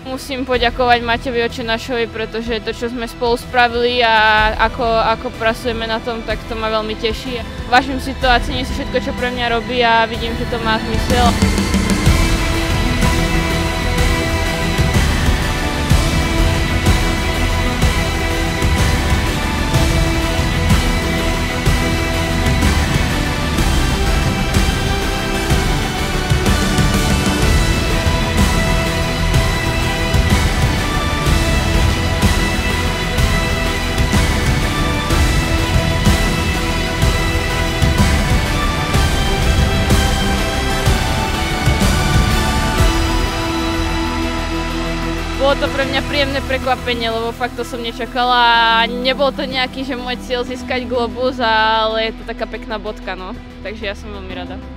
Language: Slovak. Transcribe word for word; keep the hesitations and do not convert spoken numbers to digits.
Musím poďakovať Matejovi Očenášovi, pretože to, čo sme spolu spravili a ako, ako pracujeme na tom, tak to ma veľmi teší. Vážim si to a cením si všetko, čo pre mňa robí a vidím, že to má zmysel. Bolo to pre mňa príjemné prekvapenie, lebo fakt to som nečakala a nebol to nejaký, že môj cieľ získať globus, ale je to taká pekná bodka, no. Takže ja som veľmi rada.